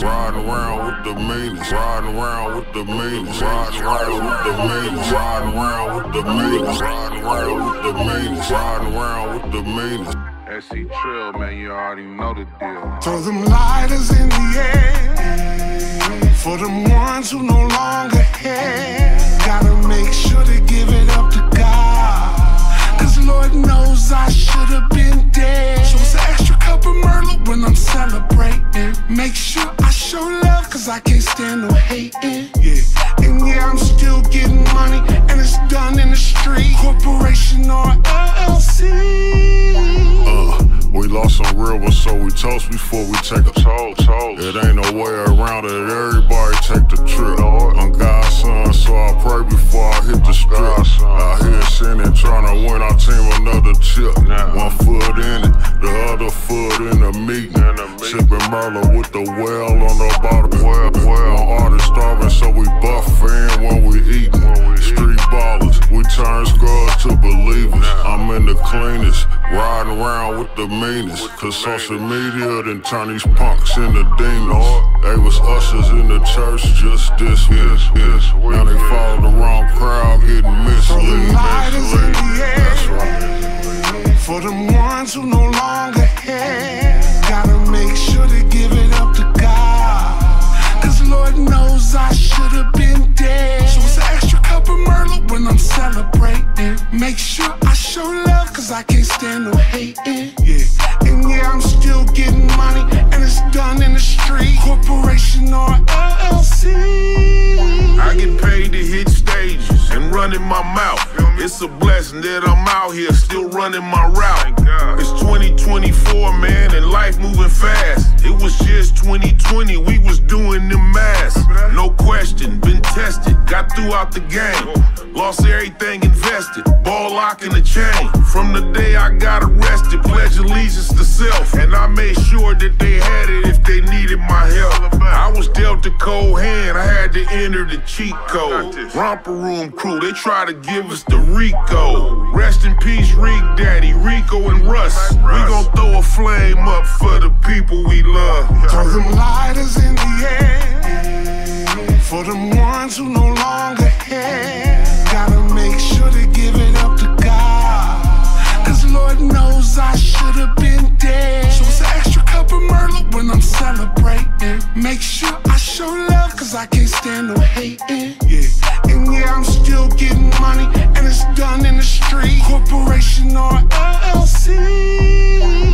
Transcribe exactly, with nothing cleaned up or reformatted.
meanest, riding around with the meanest, riding around with the meanest, riding around with the meanest, riding around with the meanest, riding around with the meanest, riding around with the meanest. S C Trill, man, you already know the deal. Throw them lighters in the air for them ones who no longer care. Gotta make sure to give it up to God, cause Lord knows I should've been dead. So it's an extra cup of Merlot when I'm celebrating. Make sure I show love, cause I can't stand no hating. Yeah, and yeah, I'm still getting money, and it's done in the street. Corporation or L L C. Uh, we lost some real ones, so we toast before we take a toll, toll. It ain't no way around it, everybody take the trip. I'm God's son, so I pray before I hit the strip. Out here sinning, tryna win our team another chip. One foot in it, the other foot in the meeting. Sipping Merlot with the well on the bottom. One artist starving, so we buffin' when we eatin'. Street ballers, we turn scrubs to believers. I'm in the cleanest, riding around with the meanest. Cause social media done turn these punks into demons. They was ushers in the church just this week. Now they follow the wrong crowd, getting misled. That's right. For them ones who no longer care. Gotta make sure to give it up to God, cause Lord knows I should've been dead. So it's an extra cup of Merlot when I'm celebrating. Make sure I show love, cause I can't stand no hating. Yeah, and yeah, I'm still getting money, and it's done in the street. Corporation or L L C. I get paid to hit stages and running my mouth. It's a blessing that I'm out here still running my route. It's twenty twenty-four, man, and life moving fast. It was just twenty twenty, we was doing the mass. No question, been tested, got throughout the game. Lost everything invested, ball lock in the chain. From the day I got arrested, pledge allegiance to self. And I made sure that they had it if they needed my help. I was dealt a cold hand, I had to enter the cheat code. Romper room crew, they try to give us the Rico. Rest in peace, Rick Daddy, Rico and Russ. We gon' throw a flame up for the people we love. Throw them lighters in the air for them ones who no longer care. Gotta make sure to give it up to God, cause Lord knows I should've been dead. So it's an extra cup of Merlot when I'm celebrating. Make sure I show love, cause I can't stand no hating. Yeah, and yeah, I'm still getting money, and it's done in the street. Corporation or L L C.